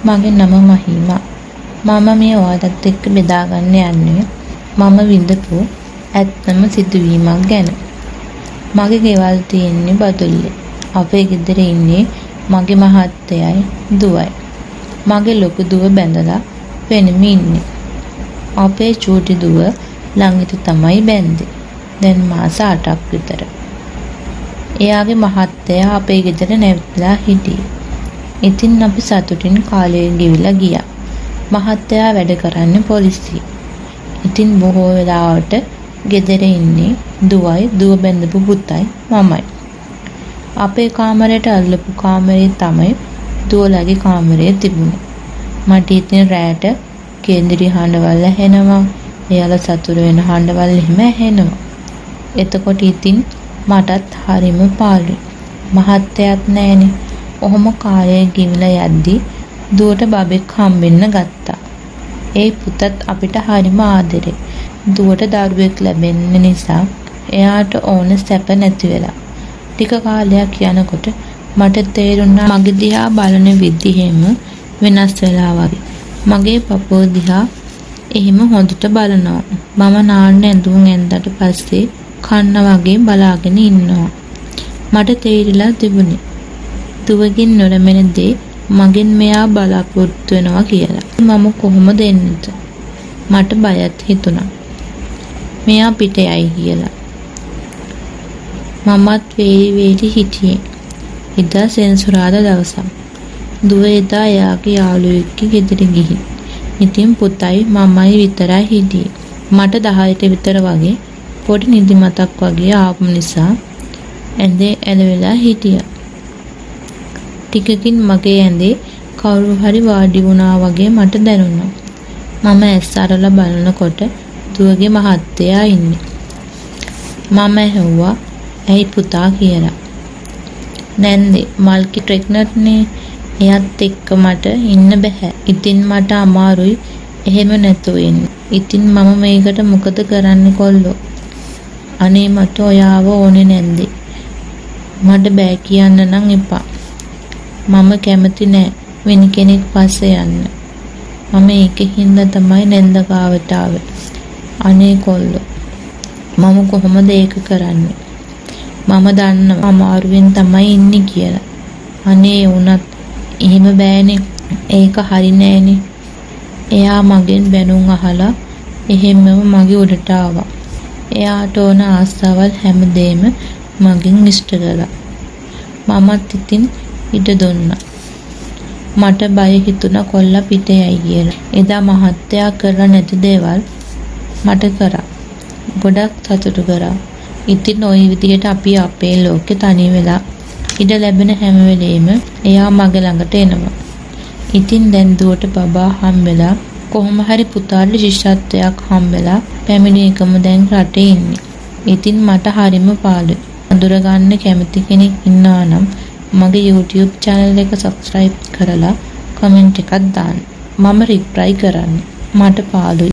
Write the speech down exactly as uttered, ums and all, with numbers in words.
මගේ නම මහිමා. මම මේ ඔයාලත් එක්ක බෙදා ගන්න යන්නේ මම විඳපු ඇත්තම සිදුවීමක් ගැන. මගේ ගෙවල් තියෙන්නේ බදුල්ලේ. අපේ ගෙදර ඉන්නේ මගේ මහත්තයයි දුවයි. මගේ ලොකු දුව බැඳලා වෙනම ඉන්නේ. අපේ චූටි දුව ළඟට තමයි බැඳේ. දැන් මාස අටක් විතර. එයාගේ මහත්තයා අපේ ගෙදර නැවතිලා හිටියේ. ඉතින් අපි සතුටින් කාලය ගෙවිලා ගියා. මහත්තයා වැඩ කරන්නේ පොලිසියේ. ඉතින් බොහෝ වෙලාවට ගෙදර ඉන්නේ දුවයි, දුව බැඳපු පුතයි, මමයි. අපේ කාමරයට අල්ලපු කාමරේ තමයි දුවලගේ කාමරය තිබුණේ. මට ඉතින් රැට කේන්ද්‍රී හඬවල් ඇහෙනවා. එයාලා සතුරු වෙන හඬවල් එහෙම ඇහෙනවා. එතකොට ඉතින් මටත් හරිම පාළුයි. මහත්තයාත් නැහනේ. ඔහොම කාලය ගෙවිලා යද්දි දුවට බබෙක් හම්බෙන්න ගත්තා. ඒ පුතත් අපිට හරිම ආදරේ. දුවට දරුවෙක් ලැබෙන්න නිසා එයාට ඕන සැප නැති වෙලා. ටික කාලයක් යනකොට මට තේරුණා මගේ දිහා බලන විදිහෙම වෙනස් වෙලා වගේ. මගේ පපුව දිහා එහෙම හොඳට බලනවා. මම නාන්න ඇඳුම් ඇඳලා පස්සේ කන්න වගේ බලාගෙන ඉන්නවා. මට තේරිලා තිබුණේ දුවගෙන් නොලැබෙන දේ මගෙන් මෙයා බලාපොරොත්තු වෙනවා කියලා. මම කොහොමද එන්නද? මට බයත් හිතුණා. මෙයා පිට යයි කියලා. මමත් වේලි වේලි හිටියේ. එදා සෙන්සුරාදා දවසක්. දුව එදා එයාගේ යාළුවෙක්ගේ ගෙදර ගිහින්. ඉතින් පුතයි මමයි විතරයි හිටියේ. මට දහයට විතර වගේ පොඩි නිදිමතක් වගේ ආපු නිසා ඇඳේ ඇලවිලා හිටියා. ටිකකින් මගේ ඇඳේ කවුරු හරි වාඩි වුණා වගේ මට දැනුණා. මම ඇස් අරලා බලනකොට දුවගේ මහත්තයා ඉන්නේ. මම ඇහුවා ඇයි පුතා කියලා. නැන්දේ මල්කි ප්‍රෙග්නන්ට් නේ. එයාත් එක්ක මට ඉන්න බෑ. ඉතින් මට අමාරුයි එහෙම නැතුව ඉන්න. ඉතින් මම මේකට මොකද කරන්නේ කොල්ලෝ? අනේ මට ඔයාව ඕනේ නැන්දේ. මට බෑ කියන්න නම් එපා. මම කැමති නෑ වෙන කෙනෙක් පස්සේ යන්න. මම ඒකෙන්ද තමයි නැන්ද ගාවට ආවේ. අනේ කොල්ලෝ මම කොහොමද ඒක කරන්නේ? මම දන්නවා අමාරුවෙන් තමයි ඉන්නේ කියලා. අනේ වුණත් එහෙම බෑනේ. ඒක හරි නෑනේ. එයා මගෙන් බැනුම් අහලා එහෙමම මගේ උඩට ආවා. එයාට ඕන ආසාවල් හැමදේම මගෙන් ඉෂ්ට කළා. මමත් ඉතින් ඉඩ දුන්නා. මට බය හිතුණා කොල්ලා පිට යයි කියලා. එදා මහත්තයා කරලා නැති දේවල් මට කරා. ගොඩක් සතුටු කරා. ඉතින් ওই විදිහට අපි අපේ ලෝකේ තනි වෙලා ඉඩ ලැබෙන හැම වෙලෙම එයා මගේ ළඟට එනවා. ඉතින් දැන් දුවට බබා හම්බෙලා කොහොම හරි පුතාට ශිෂ්‍යත්වයක් හම්බෙලා පැමිණි එකම දැන් රටේ ඉන්නේ. ඉතින් මට හරිම පාළුයි. අඳුර ගන්න කැමති කෙනෙක් ඉන්නවා නම් මගේ YouTube channel එක subscribe කරලා comment එකක් දාන්න. මම reply කරන්නේ. මට පාළුයි.